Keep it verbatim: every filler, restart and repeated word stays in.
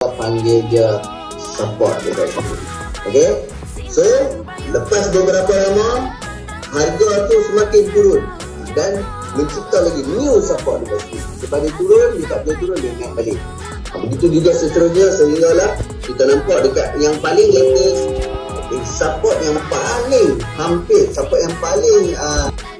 panggil dia support dekat situ. Okay, so lepas beberapa lama harga tu semakin turun dan mencipta lagi new support dekat situ. Lepas dia turun, dia tak boleh turun, dia naik balik. Begitu juga seterusnya sehinggalah kita nampak dekat yang paling latest support yang paling hampir support yang paling uh,